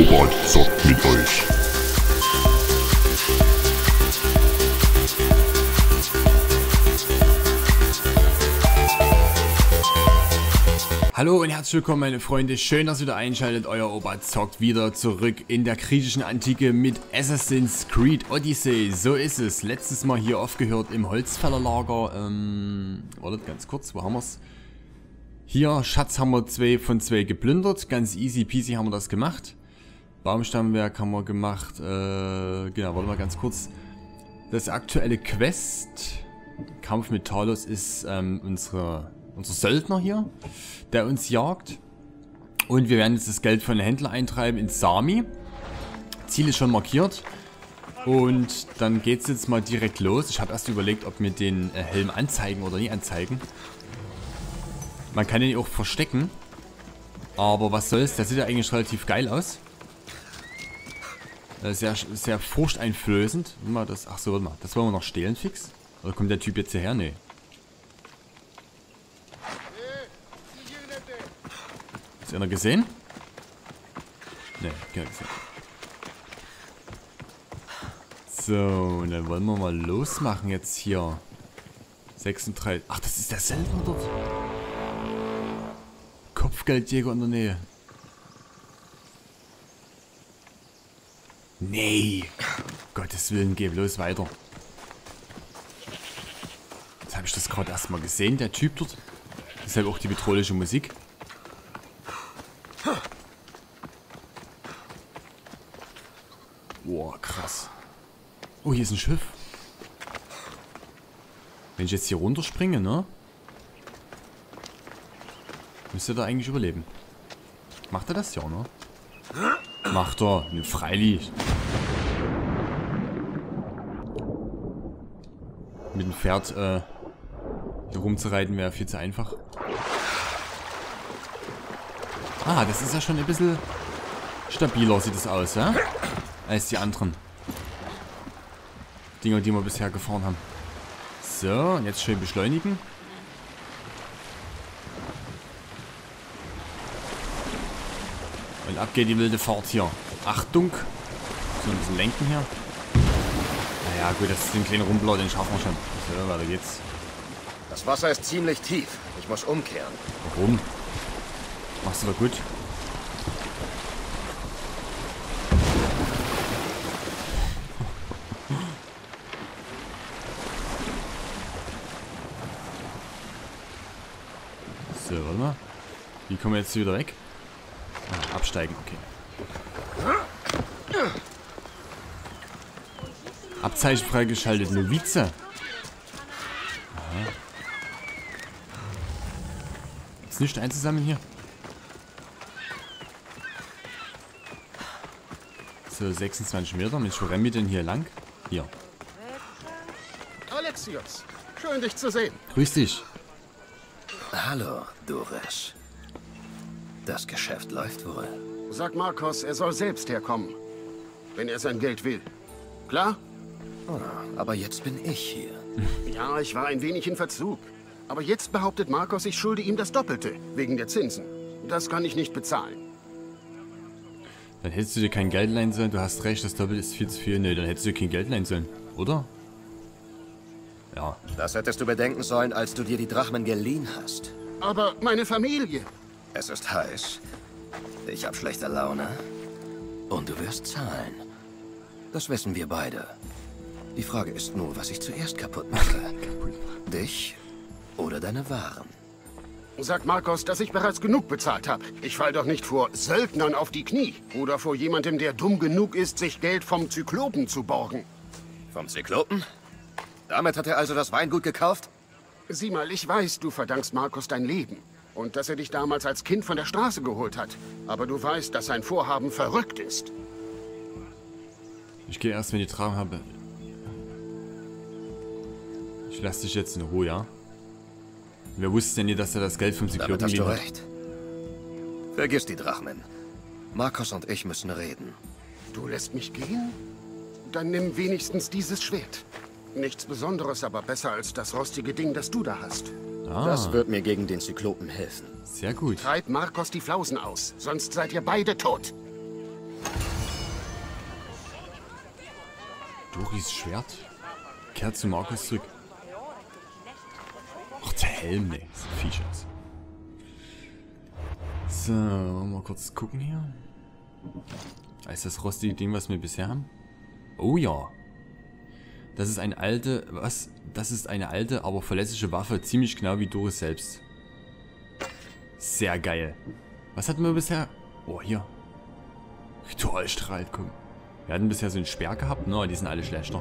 Robert zockt mit euch. Hallo und herzlich willkommen meine Freunde, schön dass ihr wieder einschaltet, euer Opa zockt wieder zurück in der griechischen Antike mit Assassin's Creed Odyssey, so ist es, letztes Mal hier aufgehört im Holzfällerlager, wartet ganz kurz, wo haben wir's? Hier, Schatz haben wir 2 von 2 geplündert, ganz easy peasy haben wir das gemacht. Baumstammwerk haben wir gemacht, genau, warte mal ganz kurz. Das aktuelle Quest, Kampf mit Talos, ist unser Söldner hier, der uns jagt. Und wir werden jetzt das Geld von den Händler eintreiben in Sami. Ziel ist schon markiert. Und dann geht es jetzt mal direkt los. Ich habe erst überlegt, ob wir den Helm anzeigen oder nicht anzeigen. Man kann ihn auch verstecken. Aber was soll's, der sieht ja eigentlich relativ geil aus. Sehr furchteinflößend. Achso, warte mal, das wollen wir noch stehlen fix? Oder kommt der Typ jetzt hierher? Nee. Ist einer gesehen? Ne, keiner gesehen. So, und dann wollen wir mal losmachen jetzt hier. 36. Ach, das ist der Söldner dort. Kopfgeldjäger in der Nähe. Nee. Gottes Willen, geh bloß weiter. Jetzt habe ich das gerade erstmal gesehen, der Typ dort. Deshalb auch die bedrohliche Musik. Boah, krass. Oh, hier ist ein Schiff. Wenn ich jetzt hier runterspringe, ne? Müsste er eigentlich überleben. Macht er das ja, ne? Macht er. Ne, freilich. Mit dem Pferd, hier rumzureiten wäre viel zu einfach. Ah, das ist ja schon ein bisschen stabiler, sieht es aus, ja? Als die anderen Dinger, die wir bisher gefahren haben. So, und jetzt schön beschleunigen. Und ab geht die wilde Fahrt hier. Achtung! So ein bisschen lenken hier. Naja, gut, das ist ein kleiner Rumpler, den schaffen wir schon. So, weiter geht's. Das Wasser ist ziemlich tief. Ich muss umkehren. Warum? Machst du doch gut. So, warte mal. Wie kommen wir jetzt hier wieder weg? Ah, absteigen, okay. Abzeichen freigeschaltet, Novize. Aha. Ist nichts einzusammeln hier. So, 26 Meter. Mit wo rennen wir denn hier lang? Hier. Alexios, schön dich zu sehen. Grüß dich. Hallo, Dores. Das Geschäft läuft wohl. Sag Markos, er soll selbst herkommen, wenn er sein Geld will. Klar? Oh, aber jetzt bin ich hier. Ja, ich war ein wenig in Verzug. Aber jetzt behauptet Markos, ich schulde ihm das Doppelte, wegen der Zinsen. Das kann ich nicht bezahlen. Dann hättest du dir kein Geld leihen sollen. Du hast recht, das Doppelte ist viel zu viel. Nee, dann hättest du dir kein Geld leihen sollen, oder? Ja. Das hättest du bedenken sollen, als du dir die Drachmen geliehen hast. Aber meine Familie... Es ist heiß. Ich hab schlechte Laune. Und du wirst zahlen. Das wissen wir beide. Die Frage ist nur, was ich zuerst kaputt mache. Dich oder deine Waren? Sag Markos, dass ich bereits genug bezahlt habe. Ich fall doch nicht vor Söldnern auf die Knie. Oder vor jemandem, der dumm genug ist, sich Geld vom Zyklopen zu borgen. Vom Zyklopen? Damit hat er also das Weingut gekauft? Sieh mal, ich weiß, du verdankst Markos dein Leben. Und dass er dich damals als Kind von der Straße geholt hat. Aber du weißt, dass sein Vorhaben verrückt ist. Ich gehe erst, wenn ich die Traum habe. Ich lasse dich jetzt in Ruhe, ja? Wer wusste denn nie, dass er das Geld vom Zyklopen Damit hast du hat? recht. Vergiss die Drachmen. Markos und ich müssen reden. Du lässt mich gehen? Dann nimm wenigstens dieses Schwert. Nichts Besonderes, aber besser als das rostige Ding, das du da hast. Ah, Das wird mir gegen den Zyklopen helfen. sehr gut. Treib Markos die Flausen aus, sonst seid ihr beide tot. Doris Schwert. Kehrt zu Markus zurück. Ach, der Helm, ne. Das sieht fies aus. So, mal kurz gucken hier. Ist das rostige Ding, was wir bisher haben? Oh ja. Das ist eine alte, was? Das ist eine alte, aber verlässliche Waffe, ziemlich genau wie Doris selbst. Sehr geil. Was hatten wir bisher? Oh, hier. Ritualstrahlt, komm. Wir hatten bisher so einen Speer gehabt, ne? Die sind alle schlechter.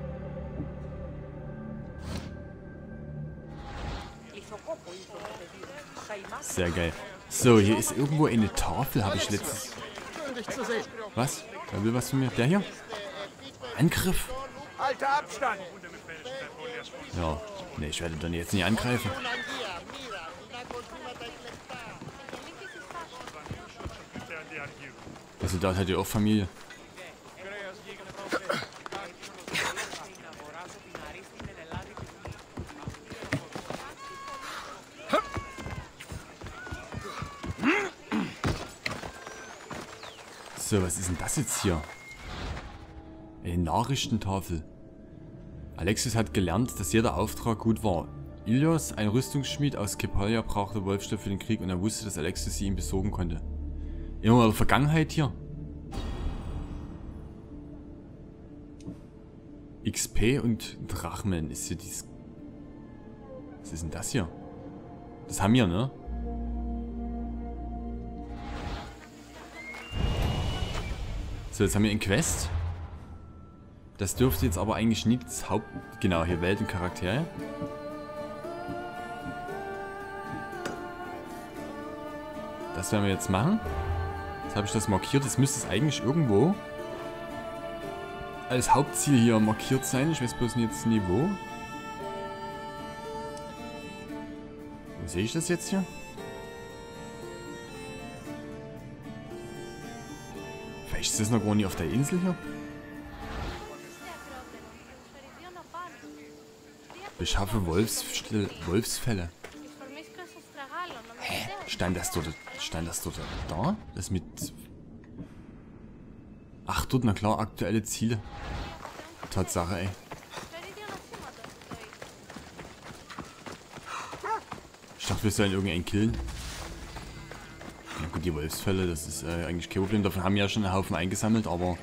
Sehr geil. So, hier ist irgendwo eine Tafel, habe ich letztens... Was? Wer will was von mir? Der hier? Angriff? Alter Abstand! Ja. Ne, ich werde dann jetzt nicht angreifen. Der Soldat hat ja auch Familie. So, was ist denn das jetzt hier? Eine Nachrichtentafel. Alexis hat gelernt, dass jeder Auftrag gut war. Ilios, ein Rüstungsschmied aus Kepalia, brauchte Wolfstoff für den Krieg und er wusste, dass Alexis sie ihm besorgen konnte. Immer in der Vergangenheit hier. XP und Drachmen ist hier dieses... Was ist denn das hier? Das haben wir, ne? So, jetzt haben wir einen Quest. Das dürfte jetzt aber eigentlich nicht das Haupt... Genau, hier Welt und Charaktere. Das werden wir jetzt machen. Jetzt habe ich das markiert. Jetzt müsste es eigentlich irgendwo als Hauptziel hier markiert sein. Ich weiß bloß nicht jetzt Niveau. Wo sehe ich das jetzt hier? Vielleicht ist das noch gar nicht auf der Insel hier. Beschaffe Wolfsfälle. Hä? Stand das dort da? Das mit... Ach, dort, na klar, aktuelle Ziele. Tatsache, ey. Ich dachte, wir sollen irgendeinen killen. Ja gut, die Wolfsfälle, das ist eigentlich kein Problem. Davon haben wir ja schon einen Haufen eingesammelt, aber...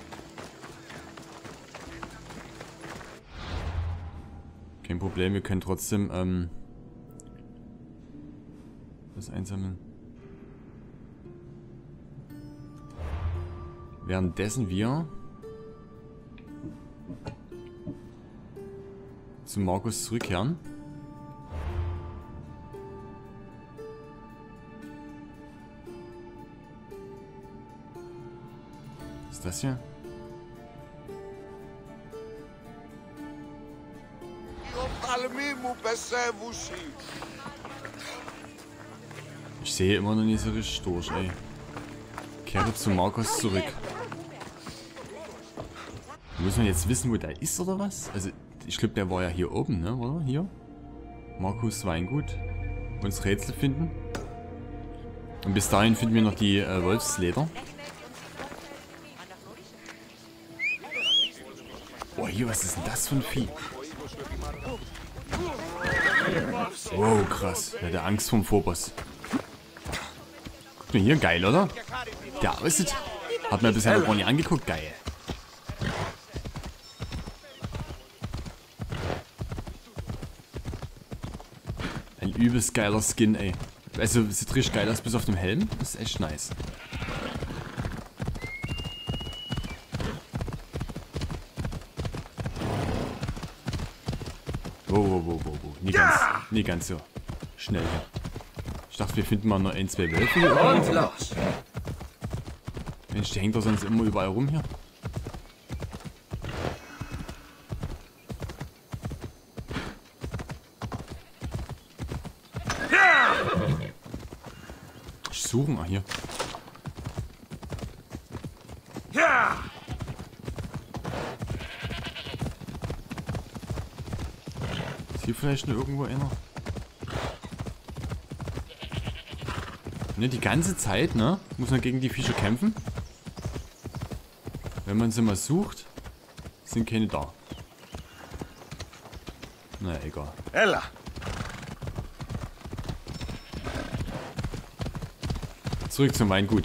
Kein Problem, wir können trotzdem das einsammeln. Währenddessen wir zu Markus zurückkehren. Was ist das hier? Ich sehe immer noch nicht so richtig durch, ey. Kehre zu Markus zurück. Muss man jetzt wissen, wo der ist oder was? Also, ich glaube, der war ja hier oben, ne? Oder? Hier. Markus Weingut. Uns Rätsel finden. Und bis dahin finden wir noch die Wolfsleder. Oh, hier, was ist denn das für ein Vieh? Wow, krass. Ja, der Angst vom Vorboss. Guck mal hier, geil, oder? Der aussieht. Hat mir bisher noch gar nicht angeguckt, geil. Ein übelst geiler Skin, ey. Also, sieht richtig geil aus, bis auf dem Helm. Das ist echt nice. Wow. Nie ganz so schnell hier. Ich dachte, wir finden mal noch ein, zwei Wölfe hier. Und los! Mensch, der hängt doch sonst immer überall rum hier. Ich suche mal hier. Ist hier vielleicht nur irgendwo einer? Ne, die ganze Zeit, ne? Muss man gegen die Viecher kämpfen. Wenn man sie mal sucht, sind keine da. Na, egal. Ella! Zurück zum Weingut.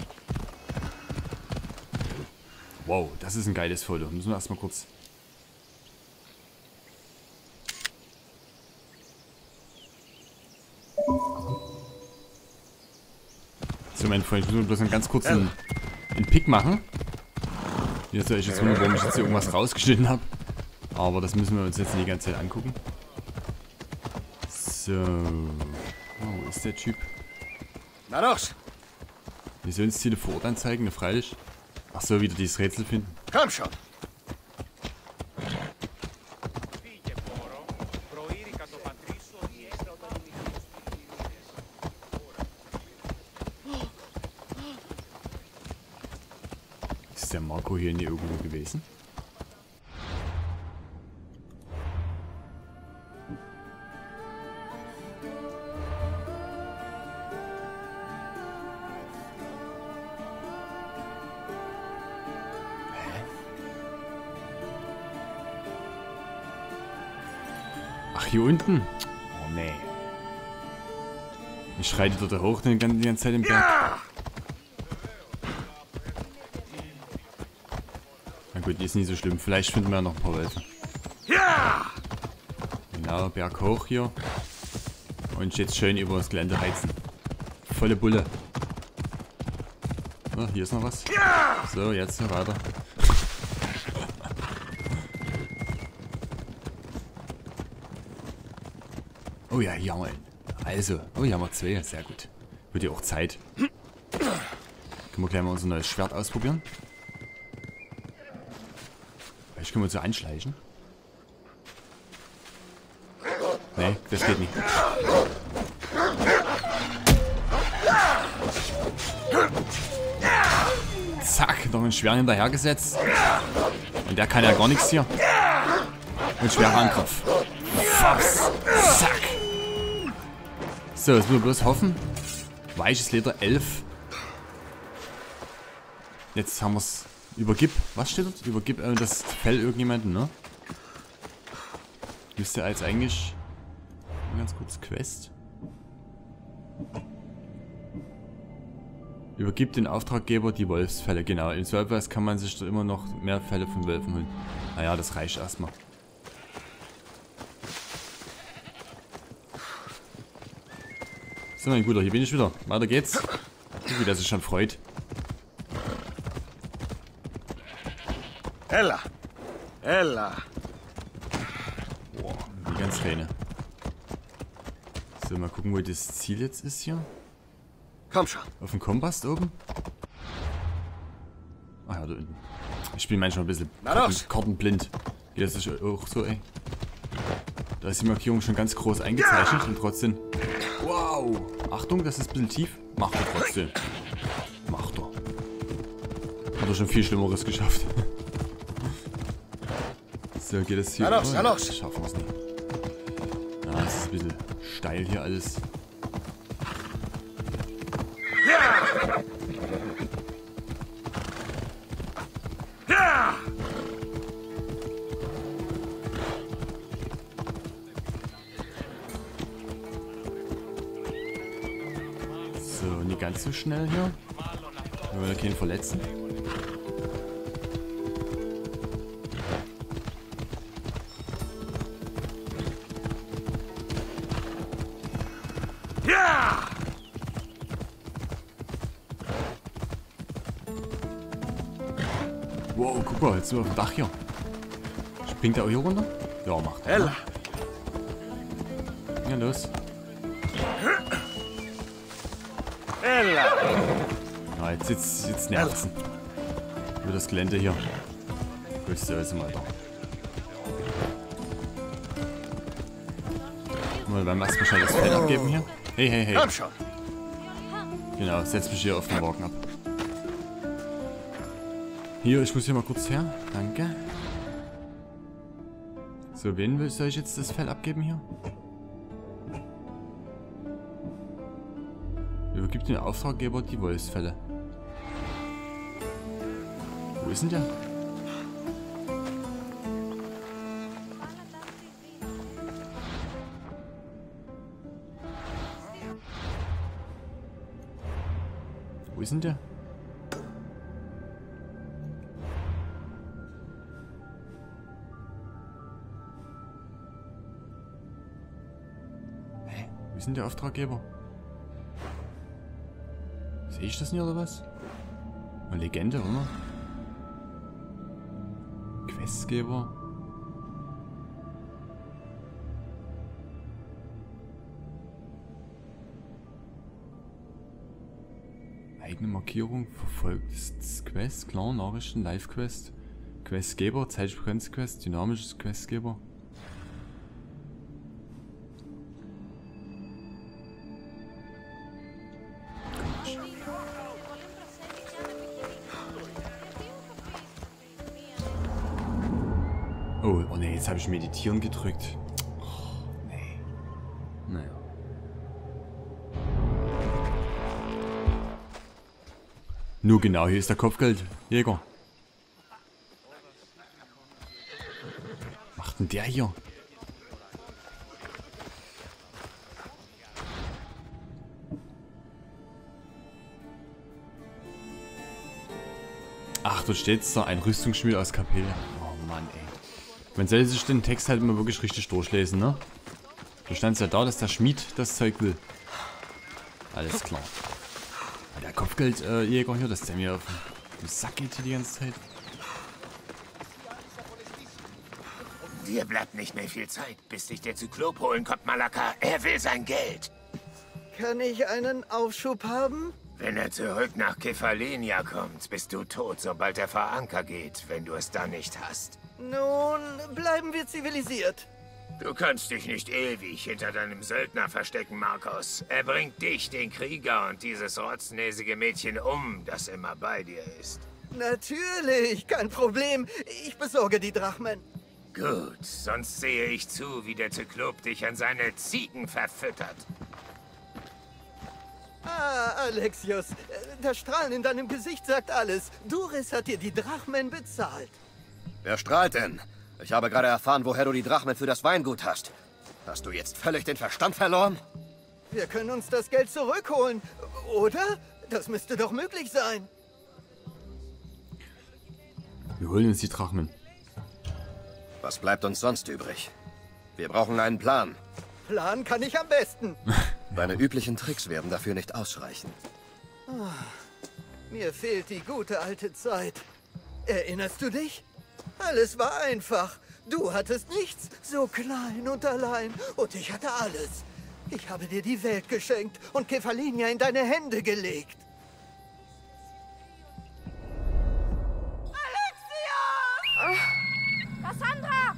Wow, das ist ein geiles Foto. Müssen wir erstmal kurz... So, mein Freund, ich muss bloß einen ganz kurzen Pick machen. Jetzt soll ich jetzt wundern, warum ich jetzt hier irgendwas rausgeschnitten habe. Aber das müssen wir uns jetzt die ganze Zeit angucken. So. Oh, wo ist der Typ? Na los! Missionsziele vor Ort anzeigen, ne, freilich. Ach so, wieder dieses Rätsel finden. Komm schon! Ist der Marco hier nie irgendwo gewesen? Ach, hier unten? Oh, nee. Ich schreite dort hoch die ganze Zeit im Berg. Na gut, die ist nicht so schlimm. Vielleicht finden wir noch ein paar Wölfe. Genau, Berg hoch hier. Und jetzt schön über das Gelände heizen. Volle Bulle. Oh, hier ist noch was. So, jetzt hier weiter. Oh ja, hier haben wir einen. Also, oh, hier haben wir zwei. Sehr gut. Wird ja auch Zeit. Können wir gleich mal unser neues Schwert ausprobieren? Vielleicht können wir uns so einschleichen. Nee, das geht nicht. Zack, noch einen schweren hinterhergesetzt. Und der kann ja gar nichts hier. Und schwerer Angriff. Fass. Zack. So, jetzt müssen wir bloß hoffen. Weiches Leder 11. Jetzt haben wir es. Übergib. Was steht dort? Übergib das Fell irgendjemanden, ne? Müsste als eigentlich. Ganz kurz Quest. Übergib den Auftraggeber die Wolfsfälle. Genau, in so etwas kann man sich da immer noch mehr Fälle von Wölfen holen. Naja, das reicht erstmal. So, mein Guter, hier bin ich wieder. Weiter geht's. Wie der sich schon freut. Ella! Ella! Boah, die ganz kleine. So, mal gucken, wo das Ziel jetzt ist hier. Komm schon! Auf dem Kompass oben. Ah ja, da unten. Ich bin manchmal ein bisschen kartenblind. Geht das ist auch so, ey. Da ist die Markierung schon ganz groß eingezeichnet und trotzdem... Wow! Achtung, das ist ein bisschen tief. Macht er trotzdem. Macht er. Hat er schon viel Schlimmeres geschafft. So, geht das hier... Na los, oh, na los! Schaffen wir es nicht. Ja, es ist ein bisschen steil hier alles. So, nicht ganz so schnell hier. Wir wollen ja keinen verletzen. Wow, guck mal, jetzt sind wir auf dem Dach hier. Springt er auch hier runter? Ja, macht er. Ella! Ja, los. Ella! Ah, jetzt nervt's. Über das Gelände hier. Gut, so ist mal da. Mal beim ersten Mal das Feld abgeben hier. Hey, hey, hey. Komm schon! Genau, setz mich hier auf den Wagen ab. Hier, ich muss hier mal kurz her. Danke. So, wen soll ich jetzt das Fell abgeben hier? Übergibt den Auftraggeber die Wolfsfälle. Wo ist denn der? ist denn der? Hä? Wo ist denn der Auftraggeber? Sehe ich das nicht oder was? Eine Legende, oder? Questgeber. Eigene Markierung, verfolgt Quest, klar, Nachrichten, Live-Quest, Questgeber, Zeitbegrenzquest, dynamisches Questgeber. Oh ne, jetzt habe ich Meditieren gedrückt. Oh, nee. Naja. Nur genau, hier ist der Kopfgeldjäger. Was macht denn der hier? Ach, da steht's da, ein Rüstungsschmied aus Kapelle. Oh Mann, ey. Man sollte sich den Text halt immer wirklich richtig durchlesen, ne? Da stand ja da, dass der Schmied das Zeug will. Alles klar. Der Kopfgeldjäger hier, dass der mir auf den Sack geht hier die ganze Zeit. Dir bleibt nicht mehr viel Zeit, bis dich der Zyklop holen kommt, Malaka. Er will sein Geld. Kann ich einen Aufschub haben? Wenn er zurück nach Kefalenia kommt, bist du tot, sobald er vor Anker geht, wenn du es dann nicht hast. Nun, bleiben wir zivilisiert. Du kannst dich nicht ewig hinter deinem Söldner verstecken, Markus. Er bringt dich, den Krieger und dieses rotznäsige Mädchen um, das immer bei dir ist. Natürlich, kein Problem. Ich besorge die Drachmen. Gut, sonst sehe ich zu, wie der Zyklop dich an seine Ziegen verfüttert. Ah, Alexios, das Strahlen in deinem Gesicht sagt alles. Duris hat dir die Drachmen bezahlt. Wer strahlt denn? Ich habe gerade erfahren, woher du die Drachmen für das Weingut hast. Hast du jetzt völlig den Verstand verloren? Wir können uns das Geld zurückholen, oder? Das müsste doch möglich sein. Wir holen uns die Drachmen. Was bleibt uns sonst übrig? Wir brauchen einen Plan. Plan kann ich am besten. Deine üblichen Tricks werden dafür nicht ausreichen. Mir fehlt die gute alte Zeit. Erinnerst du dich? Alles war einfach. Du hattest nichts, so klein und allein. Und ich hatte alles. Ich habe dir die Welt geschenkt und Kefalenia in deine Hände gelegt. Alexios! Cassandra!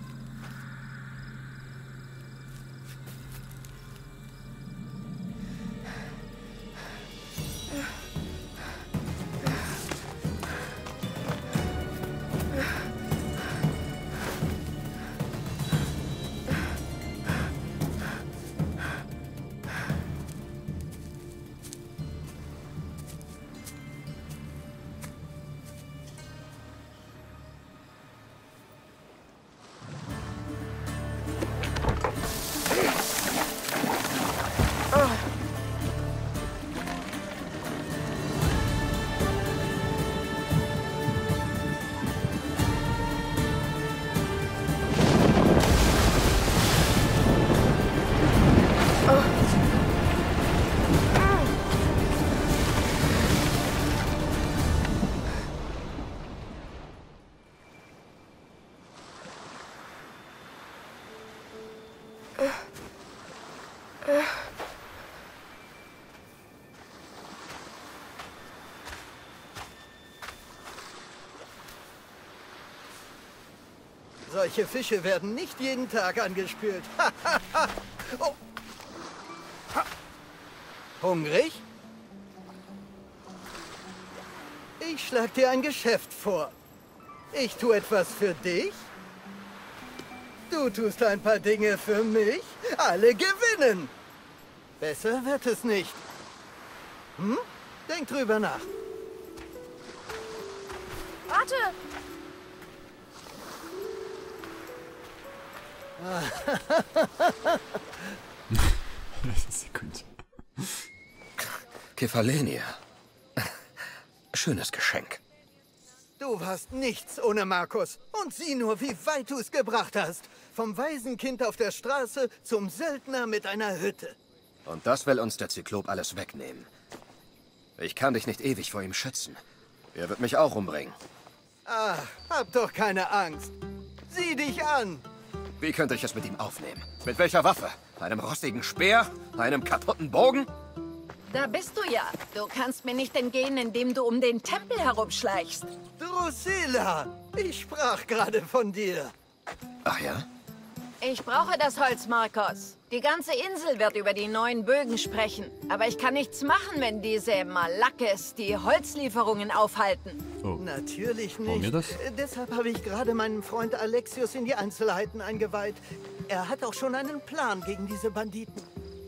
Solche Fische werden nicht jeden Tag angespült. Oh. Hungrig? Ich schlag dir ein Geschäft vor. Ich tue etwas für dich. Du tust ein paar Dinge für mich. Alle gewinnen. Besser wird es nicht. Hm? Denk drüber nach. Warte! Das ist gut. Kefalenia. Schönes Geschenk. Du warst nichts ohne Markus. Und sieh nur, wie weit du es gebracht hast. Vom Waisenkind auf der Straße zum Söldner mit einer Hütte. Und das will uns der Zyklop alles wegnehmen. Ich kann dich nicht ewig vor ihm schützen. Er wird mich auch umbringen. Ah, hab doch keine Angst. Sieh dich an. Wie könnte ich es mit ihm aufnehmen? Mit welcher Waffe? Einem rostigen Speer? Einem kaputten Bogen? Da bist du ja. Du kannst mir nicht entgehen, indem du um den Tempel herumschleichst. Drusilla, ich sprach gerade von dir. Ach ja? Ich brauche das Holz, Markus. Die ganze Insel wird über die neuen Bögen sprechen. Aber ich kann nichts machen, wenn diese Malakes die Holzlieferungen aufhalten. Oh. Natürlich Warum nicht. mir das? Deshalb habe ich gerade meinen Freund Alexios in die Einzelheiten eingeweiht. Er hat auch schon einen Plan gegen diese Banditen.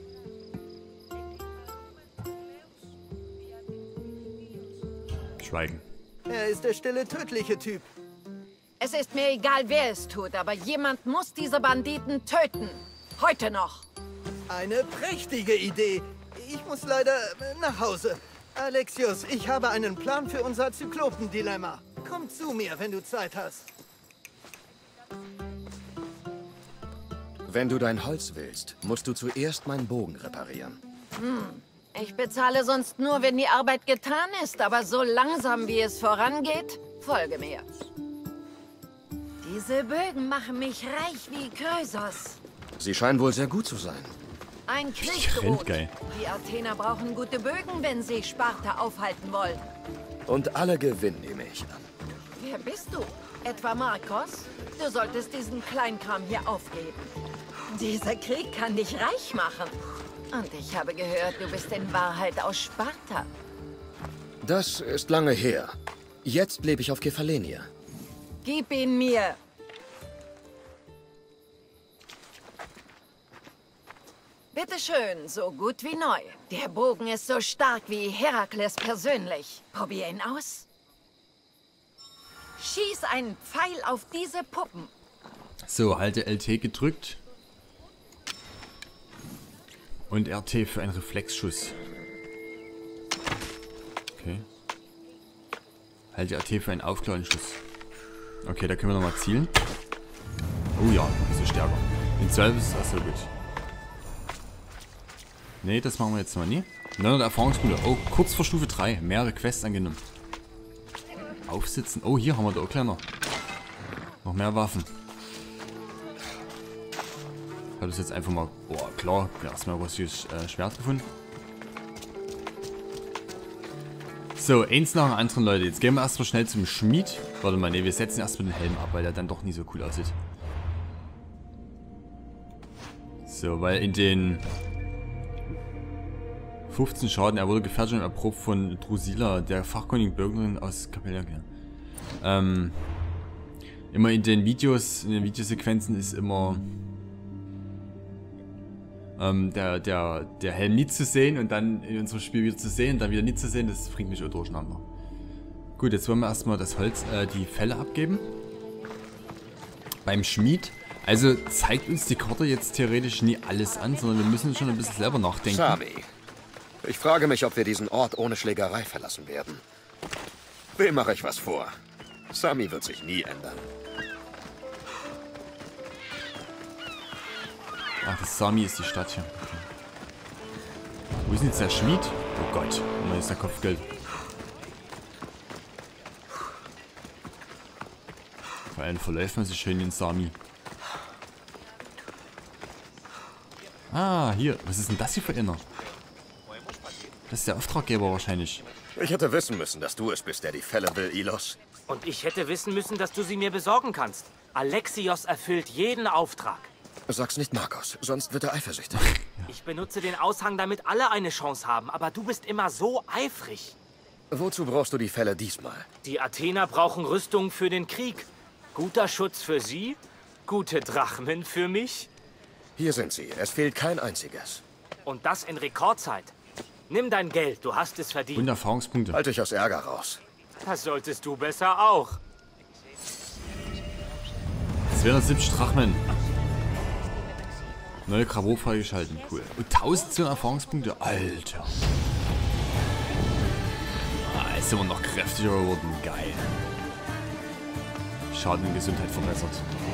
Schweigen. Er ist der stille, tödliche Typ. Es ist mir egal, wer es tut, aber jemand muss diese Banditen töten. Heute noch. Eine prächtige Idee. Ich muss leider nach Hause. Alexios, ich habe einen Plan für unser Zyklopen-Dilemma. Komm zu mir, wenn du Zeit hast. Wenn du dein Holz willst, musst du zuerst meinen Bogen reparieren. Ich bezahle sonst nur, wenn die Arbeit getan ist, aber so langsam wie es vorangeht, folge mir. Diese Bögen machen mich reich wie Krösos. Sie scheinen wohl sehr gut zu sein. Ein Krieg rennt droht. geil. Die Athener brauchen gute Bögen, wenn sie Sparta aufhalten wollen. Und alle gewinnen, nehme ich an. Wer bist du? Etwa Markus? Du solltest diesen Kleinkram hier aufgeben. Dieser Krieg kann dich reich machen. Und ich habe gehört, du bist in Wahrheit aus Sparta. Das ist lange her. Jetzt lebe ich auf Kephalenia. Gib ihn mir. Bitte schön, so gut wie neu. Der Bogen ist so stark wie Herakles persönlich. Probier ihn aus. Schieß einen Pfeil auf diese Puppen. So, halte LT gedrückt. Und RT für einen Reflexschuss. Okay. Halte RT für einen Aufklauenschuss. Okay, da können wir nochmal zielen. Oh ja, das ist stärker. In 12 ist das so gut. Ne, das machen wir jetzt mal nie. 900 Erfahrungspunkte. Oh, kurz vor Stufe 3. Mehrere Quests angenommen. Aufsitzen. Oh, hier haben wir da auch kleiner. Noch mehr Waffen. Ich habe das jetzt einfach mal... Oh, klar. Erstmal ein russisches Schwert gefunden. So, eins nach dem anderen, Leute. Jetzt gehen wir erstmal schnell zum Schmied. Warte mal, ne, wir setzen erstmal den Helm ab, weil der dann doch nicht so cool aussieht. So, weil in den 15 Schaden, er wurde gefertigt und erprobt von Drusilla, der fachkundigen Bürgerin aus Capella. Immer in den Videos, in den Videosequenzen ist immer der Helm nie zu sehen und dann in unserem Spiel wieder zu sehen und dann wieder nie zu sehen, das bringt mich auch durcheinander. Gut, jetzt wollen wir erstmal das Holz, die Felle abgeben. Beim Schmied. Also zeigt uns die Karte jetzt theoretisch nie alles an, sondern wir müssen schon ein bisschen selber nachdenken. Sami, ich frage mich, ob wir diesen Ort ohne Schlägerei verlassen werden. Wem mache ich was vor? Sami wird sich nie ändern. Ach, das Sami ist die Stadt hier. Okay. Wo ist denn jetzt der Schmied? Oh Gott, und da ist der Kopfgeld. Vor allem verläuft man sich schön in Sami. Ah, hier. Was ist denn das hier für einer? Das ist der Auftraggeber wahrscheinlich. Ich hätte wissen müssen, dass du es bist, der die Fälle will, Ilos. Und ich hätte wissen müssen, dass du sie mir besorgen kannst. Alexios erfüllt jeden Auftrag. Sag's nicht Markus, sonst wird er eifersüchtig. Ich benutze den Aushang, damit alle eine Chance haben, aber du bist immer so eifrig. Wozu brauchst du die Fälle diesmal? Die Athener brauchen Rüstung für den Krieg. Guter Schutz für sie, gute Drachmen für mich. Hier sind sie, es fehlt kein einziges. Und das in Rekordzeit. Nimm dein Geld, du hast es verdient. Und Erfahrungspunkte. Halt dich aus Ärger raus. Das solltest du besser auch. 270 Drachmen. Neue Grabo freigeschalten, cool. Und 1200 Erfahrungspunkte, Alter. Ah, es Jetzt sind wir noch kräftiger geworden. Geil. Schaden und Gesundheit verbessert.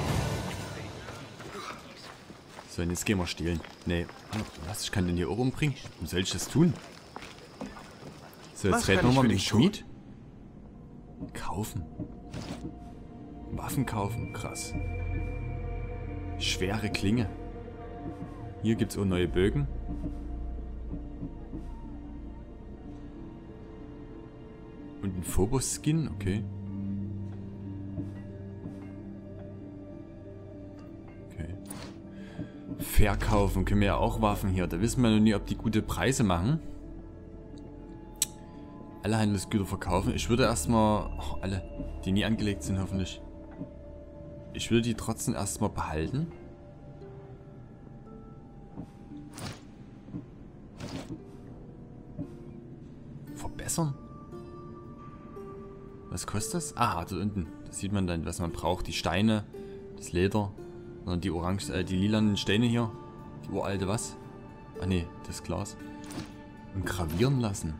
So, und jetzt gehen wir stehlen. Nee. Was? Ich kann den hier auch umbringen? Warum soll ich das tun? So, jetzt reden wir mal mit dem Schmied. Kaufen. Waffen kaufen. Krass. Schwere Klinge. Hier gibt es auch neue Bögen. Und ein Phobos-Skin. Okay. Verkaufen. Können wir ja auch Waffen hier. Da wissen wir noch nie, ob die gute Preise machen. Alle Handelsgüter verkaufen. Ich würde erstmal... Oh, alle, die nie angelegt sind, hoffentlich. Ich würde die trotzdem erstmal behalten. Verbessern? Was kostet das? Ah, da unten. Da sieht man dann, was man braucht. Die Steine, das Leder. Und die die lilanen Steine hier. Die uralte was? Ah ne, das Glas. Und gravieren lassen.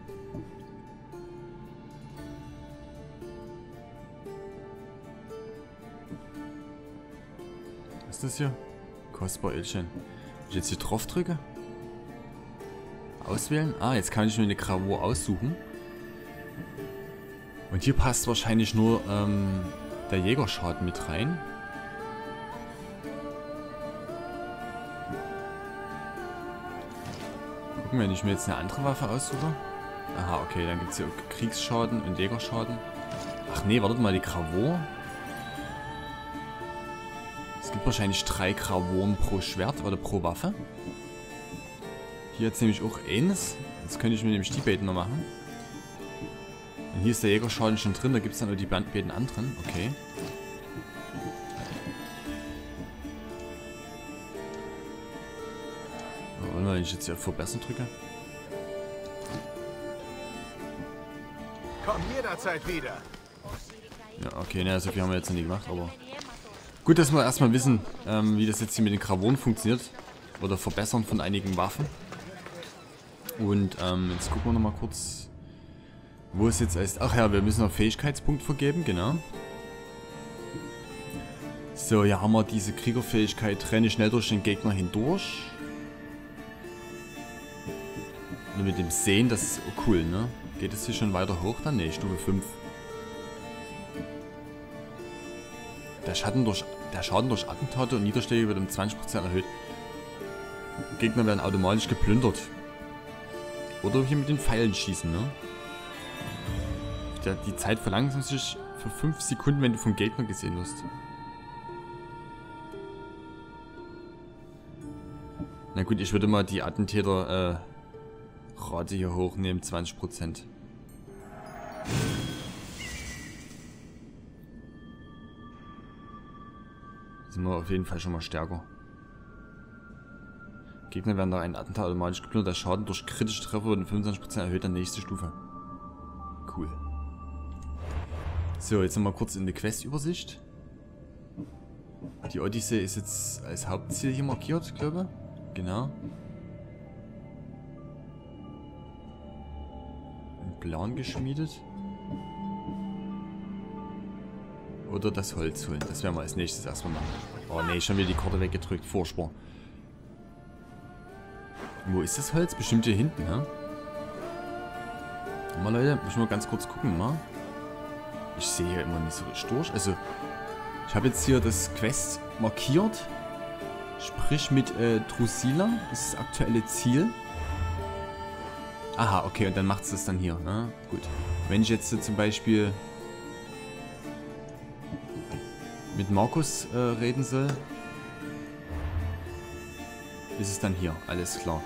Was ist das hier? Kostbar Edelstein. Wenn ich jetzt hier drauf drücke. Auswählen. Ah, jetzt kann ich mir eine Gravur aussuchen. Und hier passt wahrscheinlich nur der Jägerschaden mit rein. Gucken, wenn ich mir jetzt eine andere Waffe aussuche. Aha, okay, dann gibt es hier auch Kriegsschaden und Jägerschaden. Ach nee, wartet mal, die Gravur. Es gibt wahrscheinlich 3 Gravuren pro Schwert oder pro Waffe. Hier jetzt nämlich auch eins. Jetzt könnte ich mir nämlich die beiden noch machen. Und hier ist der Jägerschaden schon drin, da gibt es dann nur die beiden anderen. Okay. Und wenn ich jetzt hier auf Verbessern drücke. Komm jederzeit wieder. Ja, okay, naja, so viel haben wir jetzt noch nie gemacht, aber... Gut, dass wir erstmal wissen, wie das jetzt hier mit den Gravuren funktioniert. Oder Verbessern von einigen Waffen. Und jetzt gucken wir nochmal kurz, wo es jetzt ist. Ach ja, wir müssen noch Fähigkeitspunkt vergeben, genau. So, hier haben wir diese Kriegerfähigkeit, renne schnell durch den Gegner hindurch. Und mit dem Sehen, das ist cool, ne? Geht es hier schon weiter hoch dann? Ne, Stufe 5. Der Schaden durch Attentate und Niederschläge wird um 20% erhöht. Gegner werden automatisch geplündert. Oder hier mit den Pfeilen schießen, ne? Die Zeit verlangsamt sich für 5 Sekunden, wenn du vom Gegner gesehen wirst. Na gut, ich würde mal die Attentäter Rate hier hochnehmen, 20%. Sind wir auf jeden Fall schon mal stärker. Gegner werden da ein Attentat automatisch geplündert. Der Schaden durch kritische Treffer wird um 25% erhöht, dann nächste Stufe. Cool. So, jetzt nochmal kurz in die Quest-Übersicht. Die Odyssee ist jetzt als Hauptziel hier markiert, glaube ich. Genau. Ein Plan geschmiedet. Oder das Holz holen. Das werden wir als nächstes erstmal machen. Oh ne, schon wieder die Karte weggedrückt. Furchtbar. Wo ist das Holz? Bestimmt hier hinten, ne? Mal Leute, muss ich mal ganz kurz gucken, mal. Ich sehe hier immer nicht so richtig durch. Also, ich habe jetzt hier das Quest markiert. Sprich mit Drusilla ist das aktuelle Ziel. Aha, okay, und dann macht es das dann hier, ne? Gut. Wenn ich jetzt zum Beispiel mit Markus reden soll, ist es dann hier, alles klar.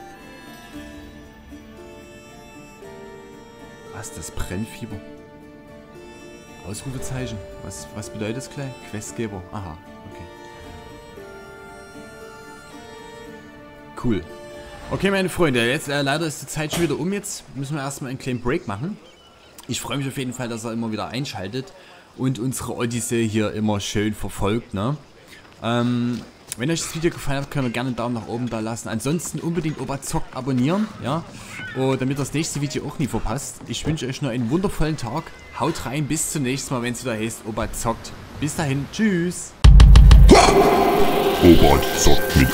Was, das Brennfieber? Ausrufezeichen. Was bedeutet das gleich? Questgeber. Aha, okay. Cool. Okay, meine Freunde, jetzt leider ist die Zeit schon wieder um. Jetzt müssen wir erstmal einen kleinen Break machen. Ich freue mich auf jeden Fall, dass er immer wieder einschaltet und unsere Odyssee hier immer schön verfolgt, ne? Wenn euch das Video gefallen hat, könnt ihr gerne einen Daumen nach oben da lassen. Ansonsten unbedingt Opa Zockt abonnieren, ja. Und damit ihr das nächste Video auch nie verpasst. Ich wünsche euch noch einen wundervollen Tag. Haut rein, bis zum nächsten Mal, wenn es wieder heißt Opa Zockt. Bis dahin, tschüss. Opa Zockt mit